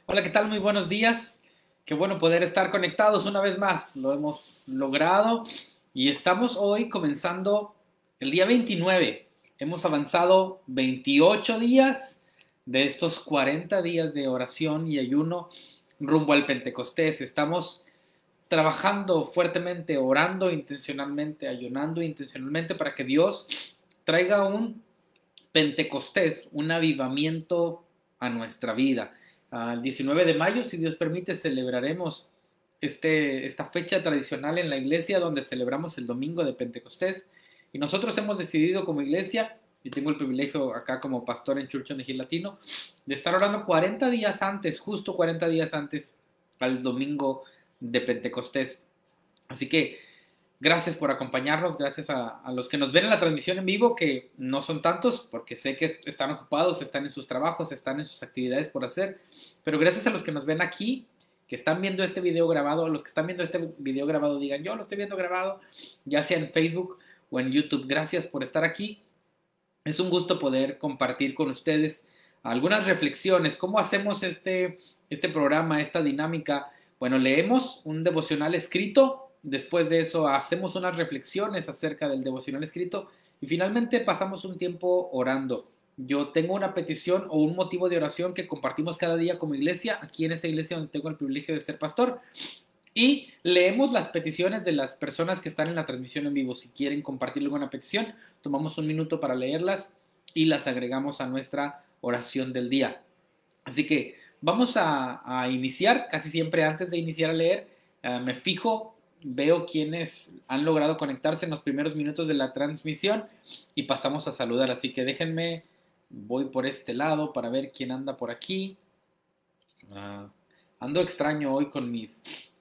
Hola, ¿qué tal? Muy buenos días. Qué bueno poder estar conectados una vez más. Lo hemos logrado y estamos hoy comenzando el día 29. Hemos avanzado 28 días de estos 40 días de oración y ayuno rumbo al Pentecostés. Estamos trabajando fuertemente, orando intencionalmente, ayunando intencionalmente para que Dios traiga un Pentecostés, un avivamiento a nuestra vida. El 19 de mayo, si Dios permite, celebraremos esta fecha tradicional en la iglesia donde celebramos el domingo de Pentecostés. Y nosotros hemos decidido como iglesia, y tengo el privilegio acá como pastor en Church on the Hill Latino, de estar orando 40 días antes, justo 40 días antes al domingo de Pentecostés. Así que gracias por acompañarnos, gracias a los que nos ven en la transmisión en vivo, que no son tantos, porque sé que están ocupados, están en sus trabajos, están en sus actividades por hacer, pero gracias a los que nos ven aquí, que están viendo este video grabado, los que están viendo este video grabado digan, yo lo estoy viendo grabado, ya sea en Facebook o en YouTube, gracias por estar aquí. Es un gusto poder compartir con ustedes algunas reflexiones, cómo hacemos este programa, esta dinámica. Bueno, leemos un devocional escrito, después de eso hacemos unas reflexiones acerca del devocional escrito y finalmente pasamos un tiempo orando. Yo tengo una petición o un motivo de oración que compartimos cada día como iglesia, aquí en esta iglesia donde tengo el privilegio de ser pastor. Y leemos las peticiones de las personas que están en la transmisión en vivo. Si quieren compartir alguna petición, tomamos un minuto para leerlas y las agregamos a nuestra oración del día. Así que vamos a iniciar. Casi siempre antes de iniciar a leer, me fijo, veo quiénes han logrado conectarse en los primeros minutos de la transmisión y pasamos a saludar. Así que déjenme, voy por este lado para ver quién anda por aquí. Uh, Ando extraño hoy con mis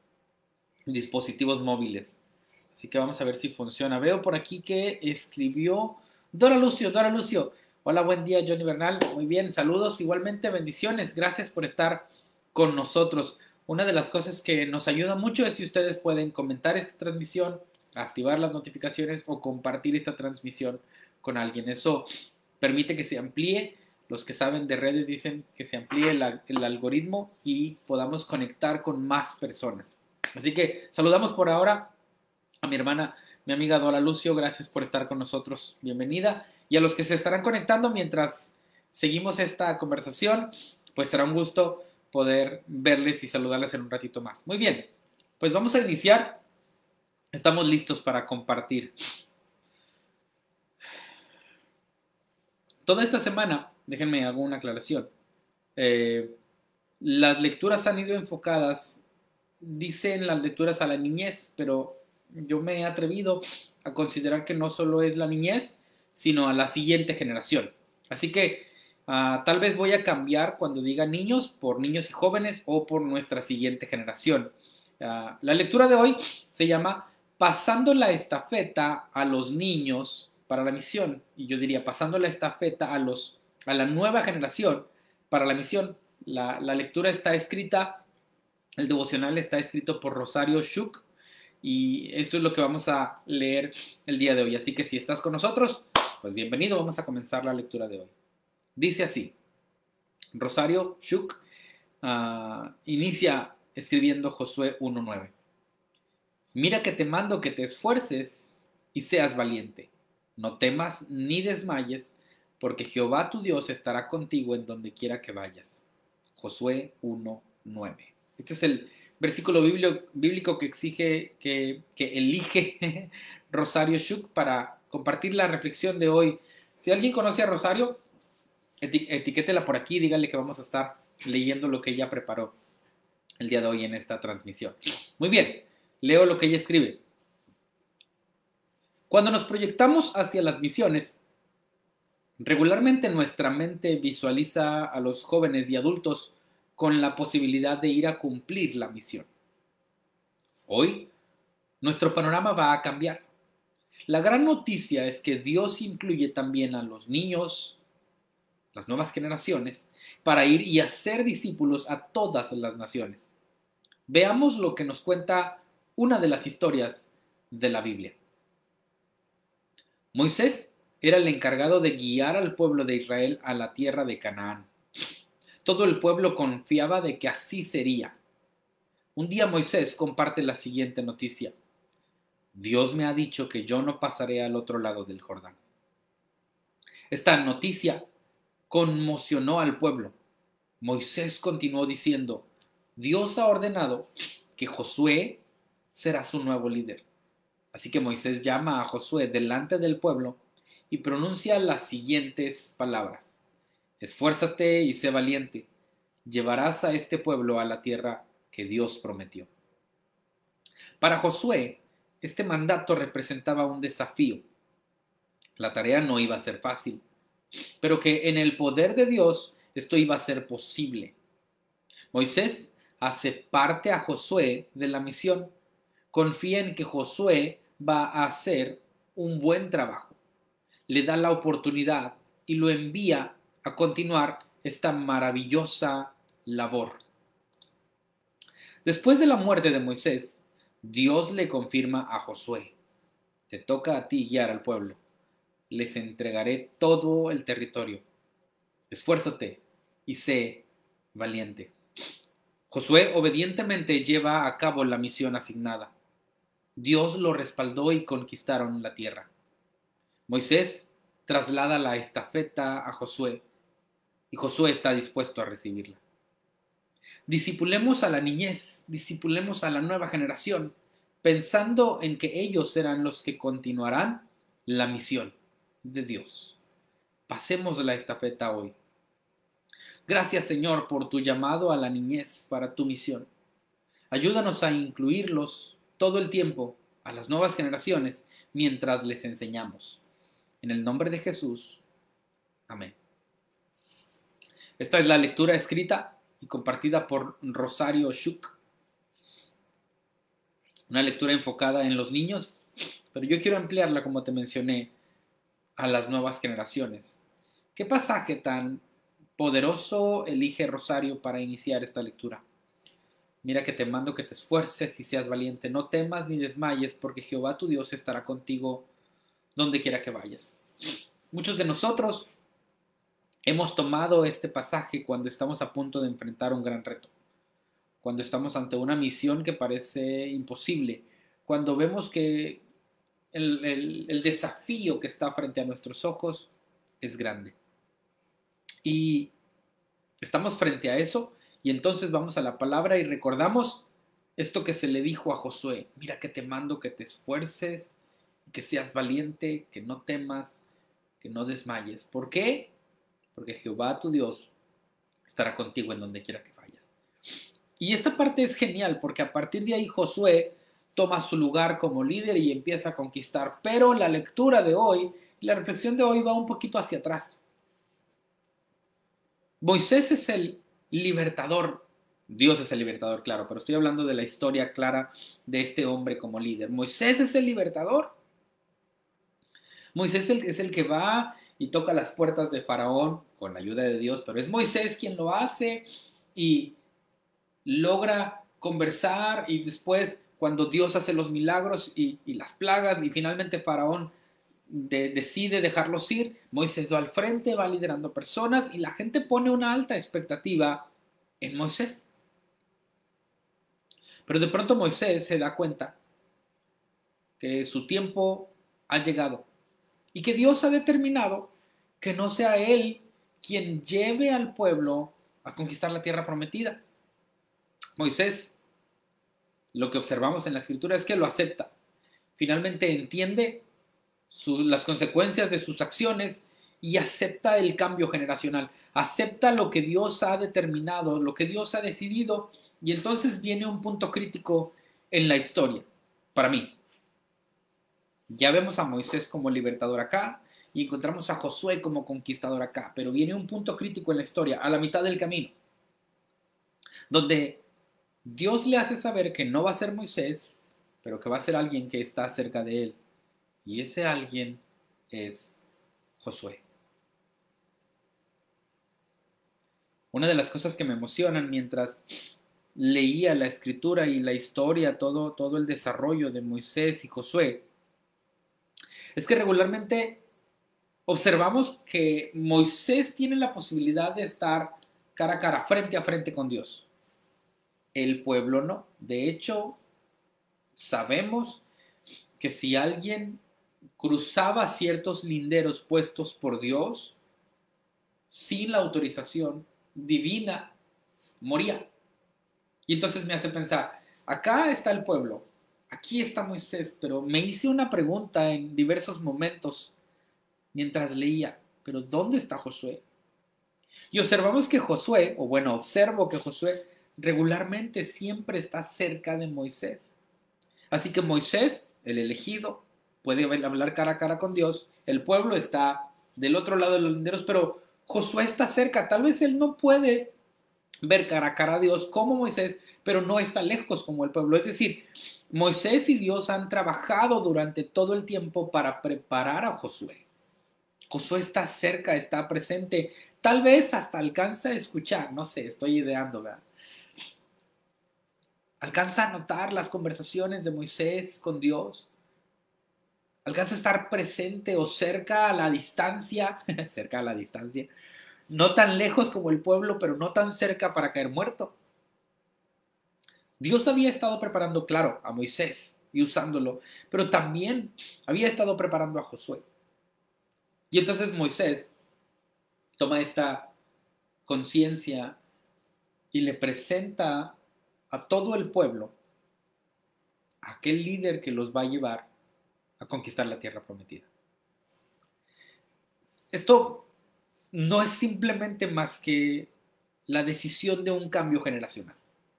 dispositivos móviles. Así que vamos a ver si funciona. Veo por aquí que escribió Dora Lucio, Dora Lucio. Hola, buen día, Johnny Bernal. Muy bien, saludos, igualmente bendiciones. Gracias por estar con nosotros. Una de las cosas que nos ayuda mucho es si ustedes pueden comentar esta transmisión, activar las notificaciones o compartir esta transmisión con alguien. Eso permite que se amplíe. Los que saben de redes dicen que se amplíe el algoritmo y podamos conectar con más personas. Así que saludamos por ahora a mi hermana, mi amiga Dora Lucio, gracias por estar con nosotros, bienvenida. Y a los que se estarán conectando mientras seguimos esta conversación, pues será un gusto poder verles y saludarles en un ratito más. Muy bien, pues vamos a iniciar. Estamos listos para compartir. Toda esta semana, déjenme hago una aclaración. Eh, las lecturas han ido enfocadas, dicen las lecturas a la niñez, pero yo me he atrevido a considerar que no solo es la niñez, sino a la siguiente generación. Así que tal vez voy a cambiar cuando diga niños por niños y jóvenes o por nuestra siguiente generación. La lectura de hoy se llama Pasando la estafeta a los niños para la misión. Y yo diría pasando la estafeta a la nueva generación para la misión. La lectura está escrita, el devocional está escrito por Rosario Shuk y esto es lo que vamos a leer el día de hoy. Así que si estás con nosotros, pues bienvenido, vamos a comenzar la lectura de hoy. Dice así, Rosario Shuk inicia escribiendo Josué 1:9. Mira que te mando que te esfuerces y seas valiente. No temas ni desmayes, porque Jehová tu Dios estará contigo en donde quiera que vayas. Josué 1:9. Este es el versículo bíblico que exige, que elige Rosario Shuk para compartir la reflexión de hoy. Si alguien conoce a Rosario, etiquétela por aquí, dígale que vamos a estar leyendo lo que ella preparó el día de hoy en esta transmisión. Muy bien, leo lo que ella escribe. Cuando nos proyectamos hacia las misiones, regularmente nuestra mente visualiza a los jóvenes y adultos con la posibilidad de ir a cumplir la misión. Hoy, nuestro panorama va a cambiar. La gran noticia es que Dios incluye también a los niños, las nuevas generaciones, para ir y hacer discípulos a todas las naciones. Veamos lo que nos cuenta una de las historias de la Biblia. Moisés era el encargado de guiar al pueblo de Israel a la tierra de Canaán. Todo el pueblo confiaba de que así sería. Un día Moisés comparte la siguiente noticia: Dios me ha dicho que yo no pasaré al otro lado del Jordán. Esta noticia conmocionó al pueblo. Moisés continuó diciendo: Dios ha ordenado que Josué será su nuevo líder. Así que Moisés llama a Josué delante del pueblo y pronuncia las siguientes palabras: Esfuérzate y sé valiente, llevarás a este pueblo a la tierra que Dios prometió. Para Josué, este mandato representaba un desafío. La tarea no iba a ser fácil, pero que en el poder de Dios esto iba a ser posible. Moisés hace parte a Josué de la misión. Confía en que Josué va a hacer un buen trabajo. Le da la oportunidad y lo envía a continuar esta maravillosa labor. Después de la muerte de Moisés, Dios le confirma a Josué: te toca a ti guiar al pueblo. Les entregaré todo el territorio. Esfuérzate y sé valiente. Josué obedientemente lleva a cabo la misión asignada. Dios lo respaldó y conquistaron la tierra. Moisés traslada la estafeta a Josué y Josué está dispuesto a recibirla. Discipulemos a la niñez, discipulemos a la nueva generación, pensando en que ellos serán los que continuarán la misión de Dios. Pasemos la estafeta hoy. Gracias, Señor, por tu llamado a la niñez para tu misión. Ayúdanos a incluirlos todo el tiempo a las nuevas generaciones mientras les enseñamos. En el nombre de Jesús. Amén. Esta es la lectura escrita y compartida por Rosario Schuch. Una lectura enfocada en los niños, pero yo quiero ampliarla, como te mencioné, a las nuevas generaciones. ¿Qué pasaje tan poderoso elige Rosario para iniciar esta lectura? Mira que te mando que te esfuerces y seas valiente. No temas ni desmayes, porque Jehová tu Dios estará contigo donde quiera que vayas. Muchos de nosotros hemos tomado este pasaje cuando estamos a punto de enfrentar un gran reto, cuando estamos ante una misión que parece imposible, cuando vemos que el desafío que está frente a nuestros ojos es grande. Y estamos frente a eso y entonces vamos a la palabra y recordamos esto que se le dijo a Josué: mira que te mando que te esfuerces, que seas valiente, que no temas, que no desmayes. ¿Por qué? Porque Jehová tu Dios estará contigo en donde quiera que vayas. Y esta parte es genial porque a partir de ahí Josué toma su lugar como líder y empieza a conquistar. Pero la lectura de hoy, la reflexión de hoy va un poquito hacia atrás. Moisés es el libertador. Dios es el libertador, claro, pero estoy hablando de la historia clara de este hombre como líder. Moisés es el libertador. Moisés es el que va y toca las puertas de Faraón con la ayuda de Dios, pero es Moisés quien lo hace y logra conversar, y después cuando Dios hace los milagros y las plagas y finalmente Faraón decide dejarlos ir, Moisés va al frente, va liderando personas y la gente pone una alta expectativa en Moisés. Pero de pronto Moisés se da cuenta que su tiempo ha llegado y que Dios ha determinado que no sea él quien lleve al pueblo a conquistar la tierra prometida. Moisés, lo que observamos en la escritura es que lo acepta. Finalmente entiende las consecuencias de sus acciones y acepta el cambio generacional. Acepta lo que Dios ha determinado, lo que Dios ha decidido, y entonces viene un punto crítico en la historia, para mí. Ya vemos a Moisés como libertador acá y encontramos a Josué como conquistador acá, pero viene un punto crítico en la historia, a la mitad del camino, donde Dios le hace saber que no va a ser Moisés, pero que va a ser alguien que está cerca de él. Y ese alguien es Josué. Una de las cosas que me emocionan mientras leía la escritura y la historia, todo el desarrollo de Moisés y Josué, es que regularmente observamos que Moisés tiene la posibilidad de estar cara a frente con Dios. El pueblo no. De hecho, sabemos que si alguien cruzaba ciertos linderos puestos por Dios, sin la autorización divina, moría. Y entonces me hace pensar, acá está el pueblo, aquí está Moisés, pero me hice una pregunta en diversos momentos mientras leía, pero ¿dónde está Josué? Y observamos que Josué, o bueno, observo que Josué regularmente siempre está cerca de Moisés. Así que Moisés, el elegido, puede hablar cara a cara con Dios, el pueblo está del otro lado de los linderos, pero Josué está cerca, tal vez él no puede ver cara a cara a Dios como Moisés, pero no está lejos como el pueblo. Es decir, Moisés y Dios han trabajado durante todo el tiempo para preparar a Josué. Josué está cerca, está presente, tal vez hasta alcanza a escuchar, no sé, estoy ideando, ¿verdad? Alcanza a notar las conversaciones de Moisés con Dios, alcanza a estar presente o cerca a la distancia, cerca a la distancia, no tan lejos como el pueblo, pero no tan cerca para caer muerto. Dios había estado preparando, claro, a Moisés y usándolo, pero también había estado preparando a Josué. Y entonces Moisés toma esta conciencia y le presenta a todo el pueblo a aquel líder que los va a llevar a conquistar la tierra prometida. Esto no es simplemente más que la decisión de un cambio generacional.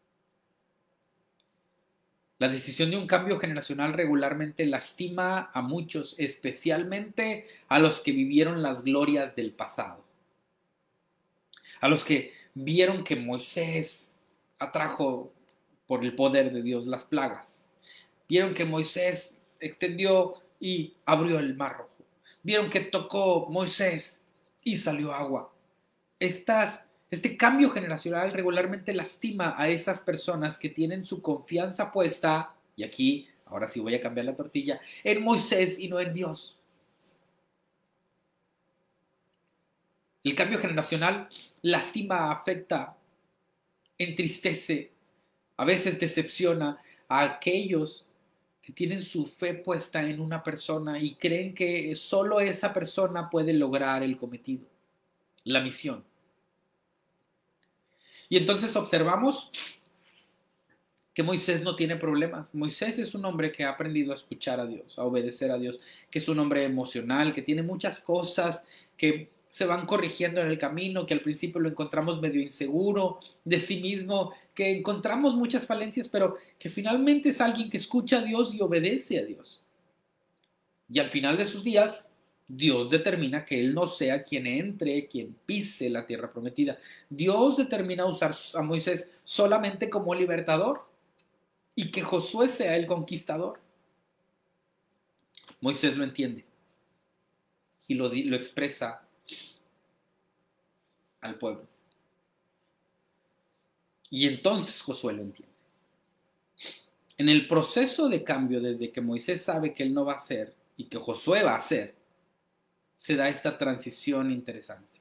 La decisión de un cambio generacional regularmente lastima a muchos, especialmente a los que vivieron las glorias del pasado, a los que vieron que Moisés atrajo por el poder de Dios las plagas, vieron que Moisés extendió y abrió el mar rojo, vieron que tocó Moisés y salió agua. Este cambio generacional regularmente lastima a esas personas que tienen su confianza puesta, y aquí, ahora sí voy a cambiar la tortilla, en Moisés y no en Dios. El cambio generacional lastima, afecta, entristece, a veces decepciona a aquellos que tienen su fe puesta en una persona y creen que solo esa persona puede lograr el cometido, la misión. Y entonces observamos que Moisés no tiene problemas. Moisés es un hombre que ha aprendido a escuchar a Dios, a obedecer a Dios, que es un hombre emocional, que tiene muchas cosas que se van corrigiendo en el camino, que al principio lo encontramos medio inseguro de sí mismo, que encontramos muchas falencias, pero que finalmente es alguien que escucha a Dios y obedece a Dios. Y al final de sus días, Dios determina que él no sea quien entre, quien pise la tierra prometida. Dios determina usar a Moisés solamente como libertador y que Josué sea el conquistador. Moisés lo entiende y lo expresa al pueblo. Y entonces Josué lo entiende. En el proceso de cambio, desde que Moisés sabe que él no va a ser y que Josué va a ser, se da esta transición interesante.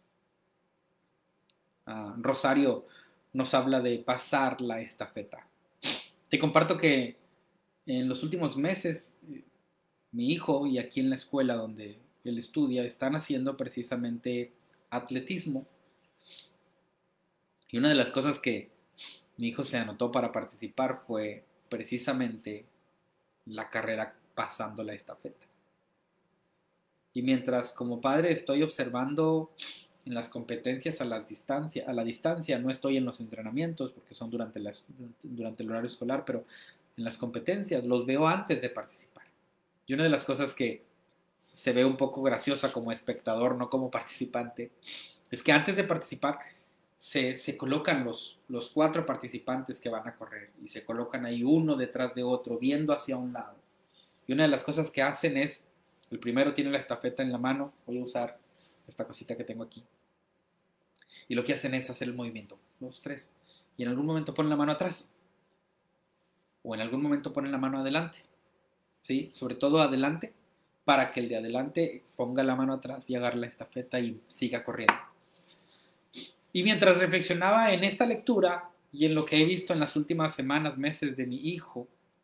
Rosario nos habla de pasar la estafeta. Te comparto que en los últimos meses mi hijo y aquí en la escuela donde él estudia están haciendo precisamente atletismo. Y una de las cosas que mi hijo se anotó para participar fue precisamente la carrera pasando la estafeta. Y mientras como padre estoy observando en las competencias a la distancia, no estoy en los entrenamientos porque son durante el horario escolar, pero en las competencias los veo antes de participar. Y una de las cosas que se ve un poco graciosa como espectador, no como participante, es que antes de participar se colocan los 4 participantes que van a correr y se colocan ahí uno detrás de otro, viendo hacia un lado. Y una de las cosas que hacen es, el primero tiene la estafeta en la mano, voy a usar esta cosita que tengo aquí, y lo que hacen es hacer el movimiento, los 3, y en algún momento ponen la mano atrás, o en algún momento ponen la mano adelante, ¿sí? Sobre todo adelante, para que el de adelante ponga la mano atrás y agarre la estafeta y siga corriendo. Y mientras reflexionaba en esta lectura y en lo que he visto en las últimas semanas, meses de mi hijo,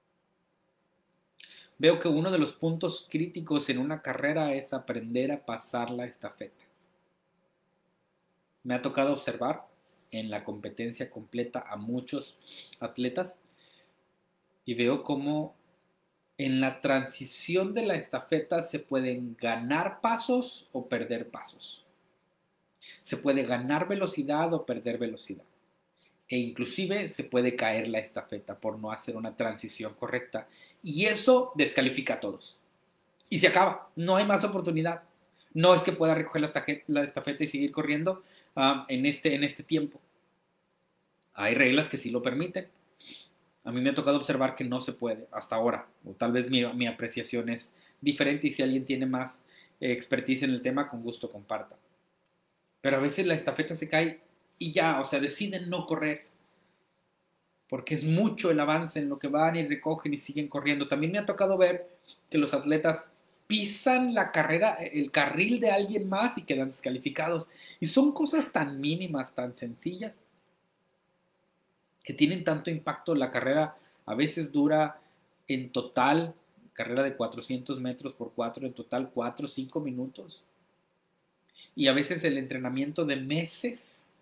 veo que uno de los puntos críticos en una carrera es aprender a pasar la estafeta. Me ha tocado observar en la competencia completa a muchos atletas y veo cómo en la transición de la estafeta se pueden ganar pasos o perder pasos. Se puede ganar velocidad o perder velocidad. E inclusive se puede caer la estafeta por no hacer una transición correcta. Y eso descalifica a todos. Y se acaba. No hay más oportunidad. No es que pueda recoger la estafeta y seguir corriendo en este tiempo. Hay reglas que sí lo permiten. A mí me ha tocado observar que no se puede hasta ahora. O tal vez mi apreciación es diferente y si alguien tiene más expertise en el tema, con gusto comparta. Pero a veces la estafeta se cae y ya, o sea, deciden no correr. Porque es mucho el avance en lo que van y recogen y siguen corriendo. También me ha tocado ver que los atletas pisan la carrera, el carril de alguien más y quedan descalificados. Y son cosas tan mínimas, tan sencillas, que tienen tanto impacto. La carrera a veces dura en total, carrera de 400 metros por 4, en total 4 o 5 minutos. Y a veces el entrenamiento de meses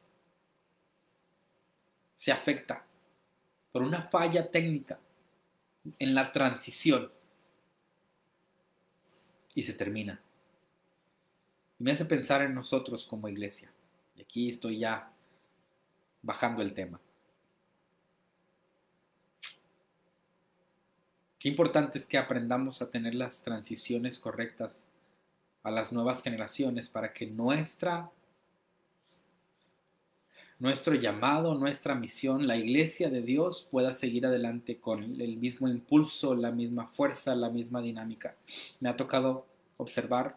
se afecta por una falla técnica en la transición y se termina. Y me hace pensar en nosotros como iglesia. Y aquí estoy ya bajando el tema. Qué importante es que aprendamos a tener las transiciones correctas a las nuevas generaciones para que nuestro llamado, nuestra misión, la iglesia de Dios pueda seguir adelante con el mismo impulso, la misma fuerza, la misma dinámica. Me ha tocado observar,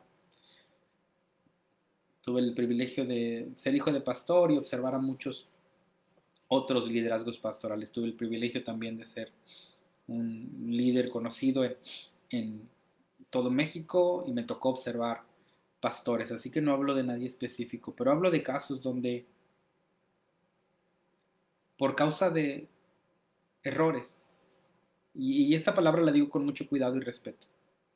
tuve el privilegio de ser hijo de pastor y observar a muchos otros liderazgos pastorales. Tuve el privilegio también de ser un líder conocido en todo México y me tocó observar pastores, así que no hablo de nadie específico, pero hablo de casos donde por causa de errores, y esta palabra la digo con mucho cuidado y respeto,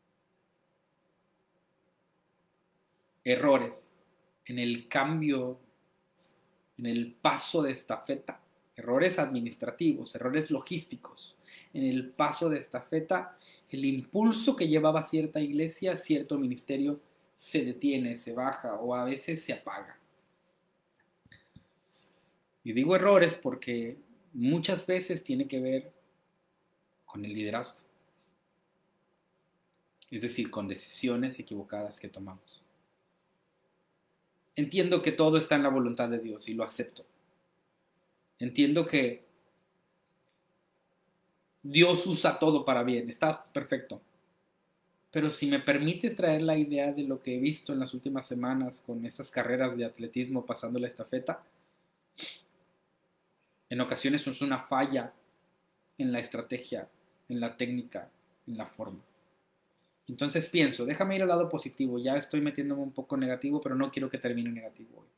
errores en el cambio, en el paso de estafeta, errores administrativos, errores logísticos, en el paso de estafeta, el impulso que llevaba cierta iglesia, cierto ministerio, se detiene, se baja o a veces se apaga. Y digo errores porque muchas veces tiene que ver con el liderazgo, es decir, con decisiones equivocadas que tomamos. Entiendo que todo está en la voluntad de Dios y lo acepto. Entiendo que Dios usa todo para bien, está perfecto. Pero si me permites traer la idea de lo que he visto en las últimas semanas con estas carreras de atletismo pasando la estafeta, en ocasiones es una falla en la estrategia, en la técnica, en la forma. Entonces pienso, déjame ir al lado positivo, ya estoy metiéndome un poco negativo, pero no quiero que termine negativo hoy.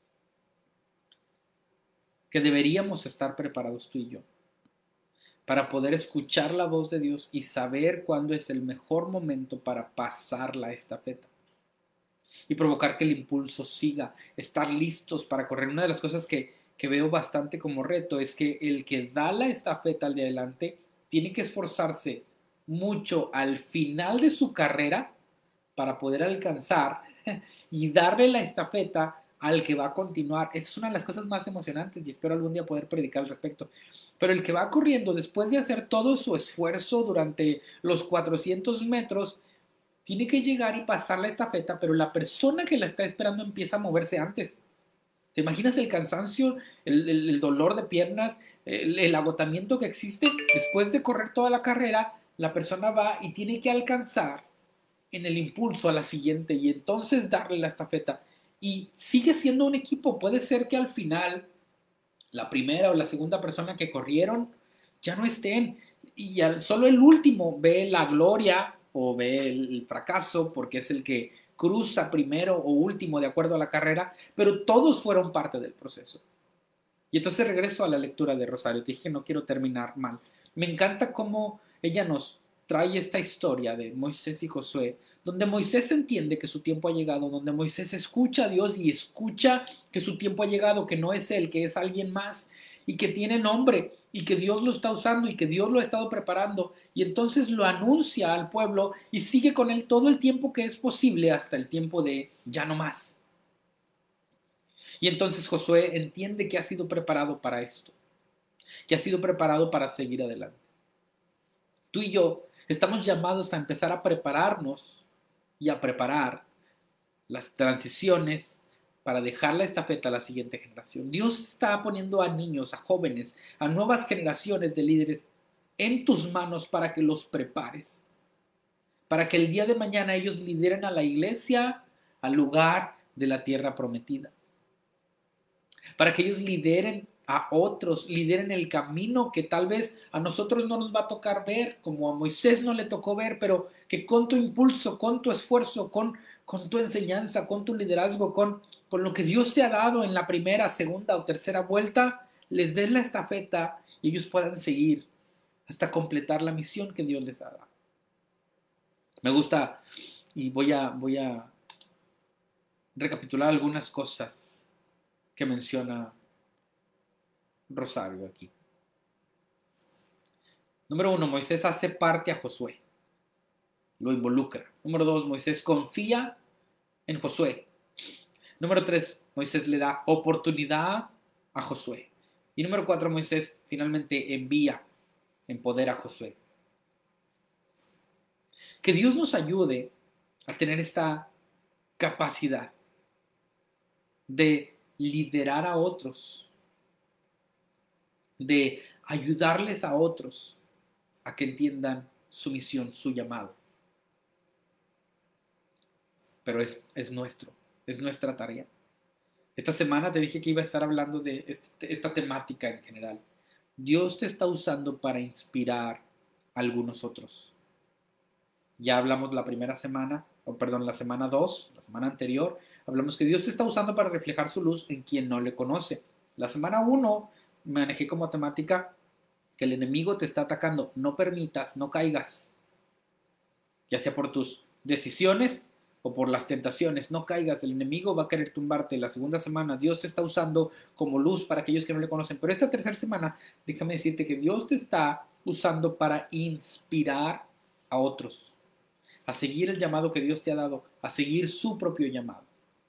Que deberíamos estar preparados tú y yo para poder escuchar la voz de Dios y saber cuándo es el mejor momento para pasar la estafeta y provocar que el impulso siga, estar listos para correr. Una de las cosas que veo bastante como reto es que el que da la estafeta al de adelante tiene que esforzarse mucho al final de su carrera para poder alcanzar y darle la estafeta al que va a continuar. Esa es una de las cosas más emocionantes y espero algún día poder predicar al respecto. Pero el que va corriendo después de hacer todo su esfuerzo durante los 400 metros, tiene que llegar y pasar la estafeta, pero la persona que la está esperando empieza a moverse antes. ¿Te imaginas el cansancio, el dolor de piernas, el agotamiento que existe? Después de correr toda la carrera, la persona va y tiene que alcanzar en el impulso a la siguiente y entonces darle la estafeta. Y sigue siendo un equipo. Puede ser que al final la primera o la segunda persona que corrieron ya no estén solo el último ve la gloria o ve el fracaso porque es el que cruza primero o último de acuerdo a la carrera, pero todos fueron parte del proceso. Y entonces regreso a la lectura de Rosario. Te dije que no quiero terminar mal. Me encanta cómo ella nos trae esta historia de Moisés y Josué, donde Moisés entiende que su tiempo ha llegado, donde Moisés escucha a Dios y escucha que su tiempo ha llegado, que no es él, que es alguien más y que tiene nombre y que Dios lo está usando y que Dios lo ha estado preparando y entonces lo anuncia al pueblo y sigue con él todo el tiempo que es posible hasta el tiempo de ya no más. Y entonces Josué entiende que ha sido preparado para esto, que ha sido preparado para seguir adelante. Tú y yo estamos llamados a empezar a prepararnos y a preparar las transiciones para dejar la estafeta a la siguiente generación. Dios está poniendo a niños, a jóvenes, a nuevas generaciones de líderes en tus manos para que los prepares, para que el día de mañana ellos lideren a la iglesia al lugar de la tierra prometida, para que ellos lideren a otros, lideren el camino que tal vez a nosotros no nos va a tocar ver, como a Moisés no le tocó ver, pero que con tu impulso, con tu esfuerzo, con tu enseñanza, con tu liderazgo, con lo que Dios te ha dado en la primera, segunda o tercera vuelta, les des la estafeta y ellos puedan seguir hasta completar la misión que Dios les ha dado. Me gusta y voy a recapitular algunas cosas que menciona Rosario aquí. Número 1, Moisés hace parte a Josué, lo involucra. Número 2, Moisés confía en Josué. Número 3, Moisés le da oportunidad a Josué. Y número 4, Moisés finalmente envía en poder a Josué. Que Dios nos ayude a tener esta capacidad de liderar a otros, de ayudarles a otros a que entiendan su misión, su llamado. Pero es nuestro, es nuestra tarea. Esta semana te dije que iba a estar hablando de esta temática en general. Dios te está usando para inspirar a algunos otros. Ya hablamos la primera semana, o perdón, la semana 2, la semana anterior, hablamos que Dios te está usando para reflejar su luz en quien no le conoce. La semana 1 manejé como temática que el enemigo te está atacando. No permitas, no caigas, ya sea por tus decisiones o por las tentaciones, no caigas, el enemigo va a querer tumbarte. La segunda semana Dios te está usando como luz para aquellos que no le conocen, pero esta tercera semana déjame decirte que Dios te está usando para inspirar a otros, a seguir el llamado que Dios te ha dado, a seguir su propio llamado.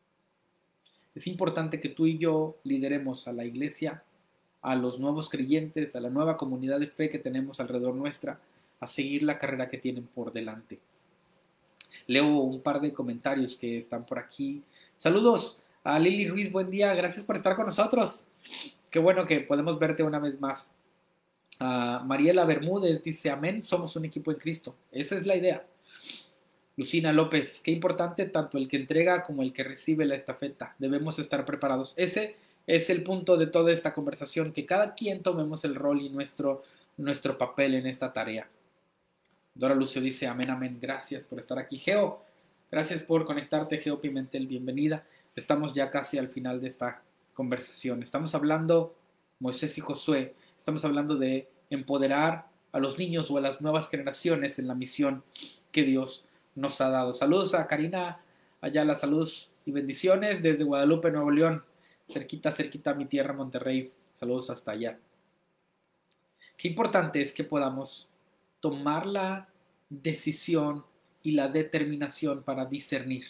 Es importante que tú y yo lideremos a la iglesia, a los nuevos creyentes, a la nueva comunidad de fe que tenemos alrededor nuestra, a seguir la carrera que tienen por delante. Leo un par de comentarios que están por aquí. Saludos a Lili Ruiz, buen día, gracias por estar con nosotros. Qué bueno que podemos verte una vez más. Mariela Bermúdez dice, amén, somos un equipo en Cristo. Esa es la idea. Lucina López, qué importante tanto el que entrega como el que recibe la estafeta. Debemos estar preparados. Ese es el punto de toda esta conversación, que cada quien tomemos el rol y nuestro papel en esta tarea. Dora Lucio dice, amén, amén, gracias por estar aquí. Geo, gracias por conectarte, Geo Pimentel, bienvenida. Estamos ya casi al final de esta conversación. Estamos hablando, Moisés y Josué, estamos hablando de empoderar a los niños o a las nuevas generaciones en la misión que Dios nos ha dado. Saludos a Karina Ayala, saludos y bendiciones desde Guadalupe, Nuevo León, cerquita a mi tierra, Monterrey. Saludos hasta allá. Qué importante es que podamos tomar la decisión y la determinación para discernir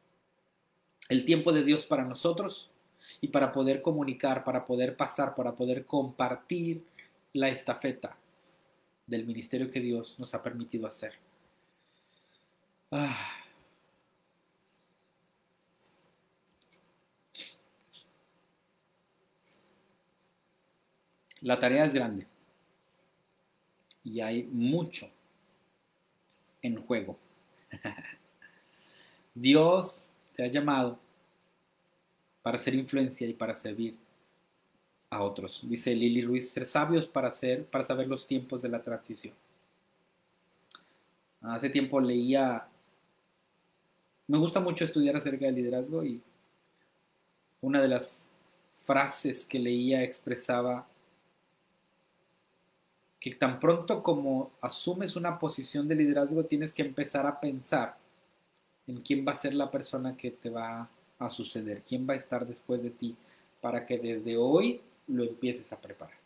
el tiempo de Dios para nosotros y para poder comunicar, para poder pasar, para poder compartir la estafeta del ministerio que Dios nos ha permitido hacer. La tarea es grande y hay mucho en juego. Dios te ha llamado para hacer influencia y para servir a otros. Dice Lili Ruiz, ser sabios para saber los tiempos de la transición. Hace tiempo leía Me gusta mucho estudiar acerca del liderazgo y una de las frases que leía expresaba que tan pronto como asumes una posición de liderazgo tienes que empezar a pensar en quién va a ser la persona que te va a suceder, quién va a estar después de ti, para que desde hoy lo empieces a preparar.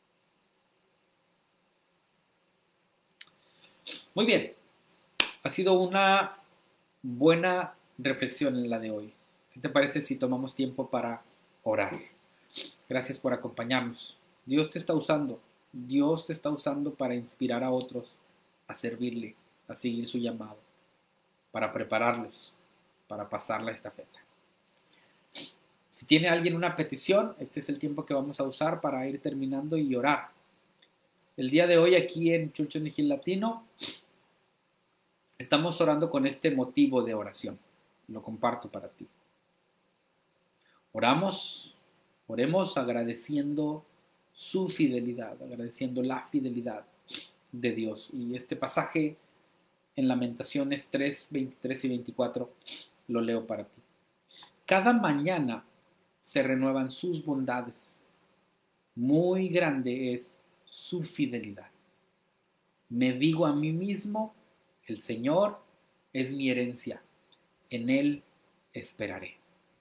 Muy bien, ha sido una buena reflexión en la de hoy. ¿Qué te parece si tomamos tiempo para orar? Gracias por acompañarnos. Dios te está usando. Dios te está usando para inspirar a otros a servirle, a seguir su llamado, para prepararlos, para pasar la estafeta. Si tiene alguien una petición, este es el tiempo que vamos a usar para ir terminando y orar. El día de hoy aquí en Church on the Hill Latino estamos orando con este motivo de oración. Lo comparto para ti. Oremos agradeciendo su fidelidad, agradeciendo la fidelidad de Dios. Y este pasaje en Lamentaciones 3, 23 y 24 lo leo para ti. Cada mañana se renuevan sus bondades. Muy grande es su fidelidad. Me digo a mí mismo, el Señor es mi herencia, en Él esperaré.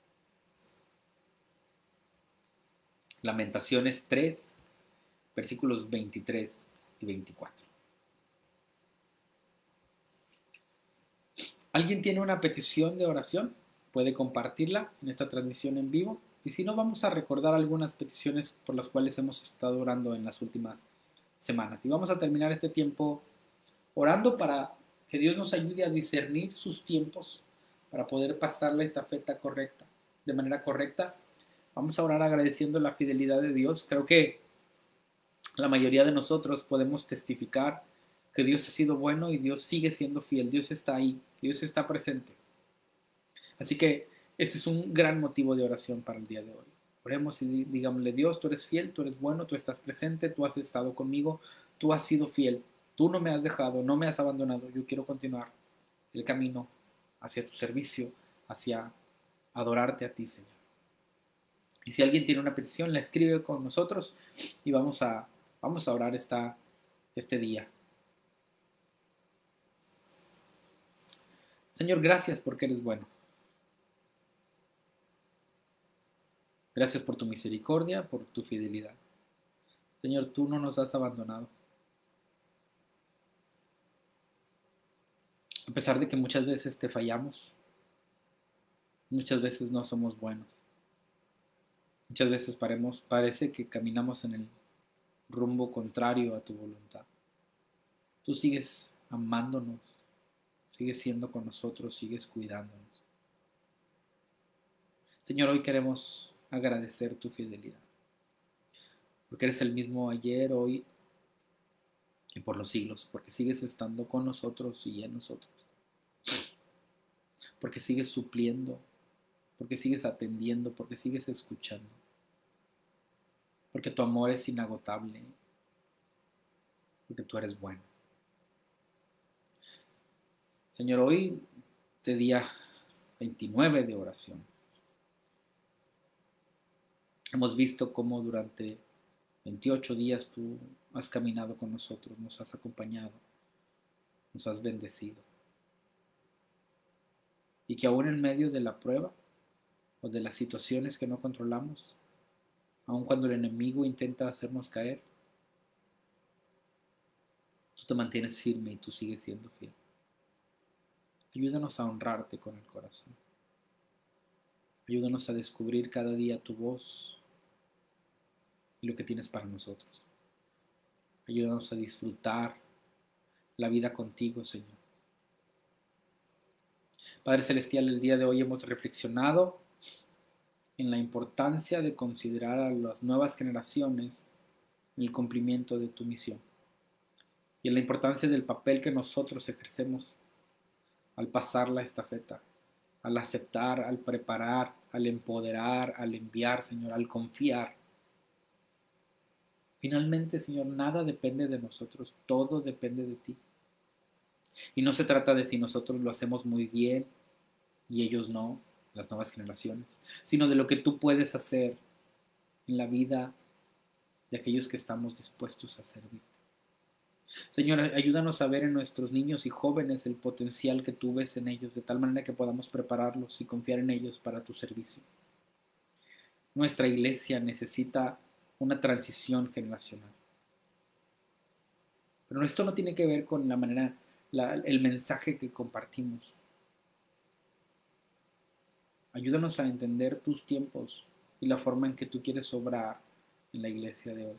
Lamentaciones 3, versículos 23 y 24. ¿Alguien tiene una petición de oración? Puede compartirla en esta transmisión en vivo. Y si no, vamos a recordar algunas peticiones por las cuales hemos estado orando en las últimas semanas. Y vamos a terminar este tiempo orando para que Dios nos ayude a discernir sus tiempos para poder pasar la estafeta correcta, de manera correcta. Vamos a orar agradeciendo la fidelidad de Dios. Creo que la mayoría de nosotros podemos testificar que Dios ha sido bueno y Dios sigue siendo fiel. Dios está ahí, Dios está presente. Así que este es un gran motivo de oración para el día de hoy. Oremos y digámosle: Dios, tú eres fiel, tú eres bueno, tú estás presente, tú has estado conmigo, tú has sido fiel, tú no me has dejado, no me has abandonado. Yo quiero continuar el camino hacia tu servicio, hacia adorarte a ti, Señor. Y si alguien tiene una petición, la escribe con nosotros y vamos a orar este día. Señor, gracias porque eres bueno. Gracias por tu misericordia, por tu fidelidad. Señor, tú no nos has abandonado. A pesar de que muchas veces te fallamos, muchas veces no somos buenos. Muchas veces parece que caminamos en el rumbo contrario a tu voluntad. Tú sigues amándonos, sigues siendo con nosotros, sigues cuidándonos. Señor, hoy queremos agradecer tu fidelidad, porque eres el mismo ayer, hoy y por los siglos, porque sigues estando con nosotros y en nosotros, porque sigues supliendo, porque sigues atendiendo, porque sigues escuchando, porque tu amor es inagotable, porque tú eres bueno. Señor, hoy este día 29 de oración, hemos visto cómo durante 28 días tú has caminado con nosotros, nos has acompañado, nos has bendecido. Y que aún en medio de la prueba o de las situaciones que no controlamos, aun cuando el enemigo intenta hacernos caer, tú te mantienes firme y tú sigues siendo fiel. Ayúdanos a honrarte con el corazón. Ayúdanos a descubrir cada día tu voz y lo que tienes para nosotros. Ayúdanos a disfrutar la vida contigo, Señor. Padre Celestial, el día de hoy hemos reflexionado en la importancia de considerar a las nuevas generaciones en el cumplimiento de tu misión y en la importancia del papel que nosotros ejercemos al pasar la estafeta, al aceptar, al preparar, al empoderar, al enviar, Señor, al confiar. Finalmente, Señor, nada depende de nosotros, todo depende de ti. Y no se trata de si nosotros lo hacemos muy bien y ellos no, las nuevas generaciones, sino de lo que tú puedes hacer en la vida de aquellos que estamos dispuestos a servir. Señor, ayúdanos a ver en nuestros niños y jóvenes el potencial que tú ves en ellos, de tal manera que podamos prepararlos y confiar en ellos para tu servicio. Nuestra iglesia necesita una transición generacional. Pero esto no tiene que ver con la manera, el mensaje que compartimos. Ayúdanos a entender tus tiempos y la forma en que tú quieres obrar en la iglesia de hoy.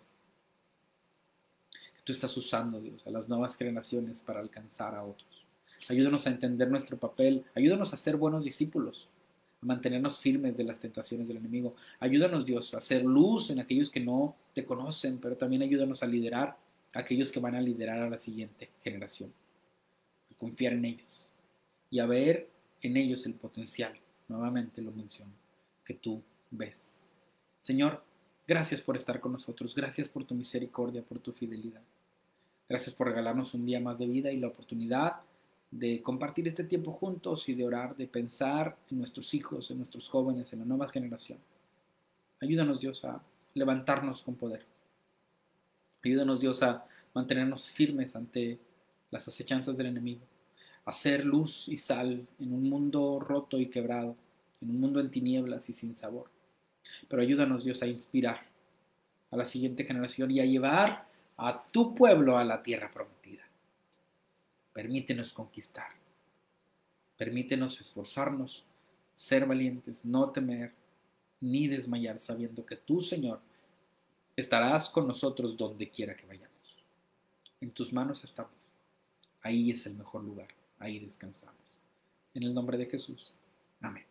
Tú estás usando, Dios, a las nuevas generaciones para alcanzar a otros. Ayúdanos a entender nuestro papel. Ayúdanos a ser buenos discípulos, a mantenernos firmes de las tentaciones del enemigo. Ayúdanos, Dios, a hacer luz en aquellos que no te conocen, pero también ayúdanos a liderar a aquellos que van a liderar a la siguiente generación. A confiar en ellos y a ver en ellos el potencial. Nuevamente lo menciono, que tú ves. Señor, gracias por estar con nosotros. Gracias por tu misericordia, por tu fidelidad. Gracias por regalarnos un día más de vida y la oportunidad de compartir este tiempo juntos y de orar, de pensar en nuestros hijos, en nuestros jóvenes, en la nueva generación. Ayúdanos, Dios, a levantarnos con poder. Ayúdanos, Dios, a mantenernos firmes ante las acechanzas del enemigo, a ser luz y sal en un mundo roto y quebrado, en un mundo en tinieblas y sin sabor. Pero ayúdanos, Dios, a inspirar a la siguiente generación y a llevar a tu pueblo a la tierra prometida. Permítenos conquistar. Permítenos esforzarnos, ser valientes, no temer ni desmayar, sabiendo que tú, Señor, estarás con nosotros donde quiera que vayamos. En tus manos estamos. Ahí es el mejor lugar. Ahí descansamos. En el nombre de Jesús. Amén.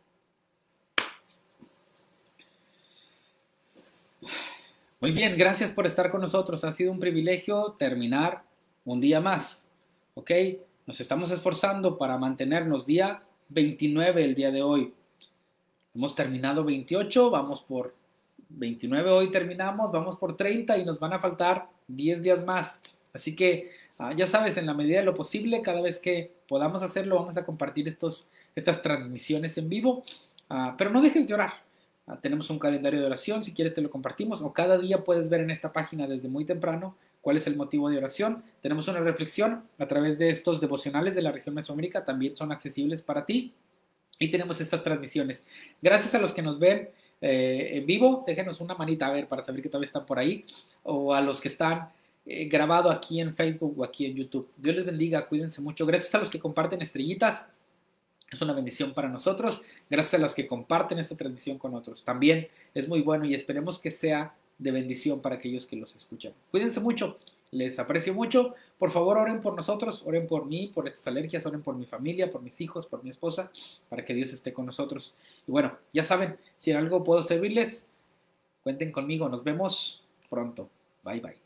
Muy bien, gracias por estar con nosotros. Ha sido un privilegio terminar un día más. ¿Ok? Nos estamos esforzando para mantenernos día 29 el día de hoy. Hemos terminado 28, vamos por 29 hoy terminamos, vamos por 30 y nos van a faltar 10 días más. Así que ya sabes, en la medida de lo posible, cada vez que podamos hacerlo, vamos a compartir estas transmisiones en vivo. Pero no dejes de orar. Tenemos un calendario de oración, si quieres te lo compartimos, o cada día puedes ver en esta página desde muy temprano cuál es el motivo de oración. Tenemos una reflexión a través de estos devocionales de la región Mesoamérica, también son accesibles para ti. Y tenemos estas transmisiones. Gracias a los que nos ven en vivo, déjenos una manita a ver para saber que todavía están por ahí, o a los que están grabado aquí en Facebook o aquí en YouTube. Dios les bendiga, cuídense mucho. Gracias a los que comparten estrellitas. Es una bendición para nosotros. Gracias a los que comparten esta transmisión con otros. También es muy bueno y esperemos que sea de bendición para aquellos que los escuchan. Cuídense mucho. Les aprecio mucho. Por favor, oren por nosotros, oren por mí, por estas alergias, oren por mi familia, por mis hijos, por mi esposa, para que Dios esté con nosotros. Y bueno, ya saben, si en algo puedo servirles, cuenten conmigo. Nos vemos pronto. Bye, bye.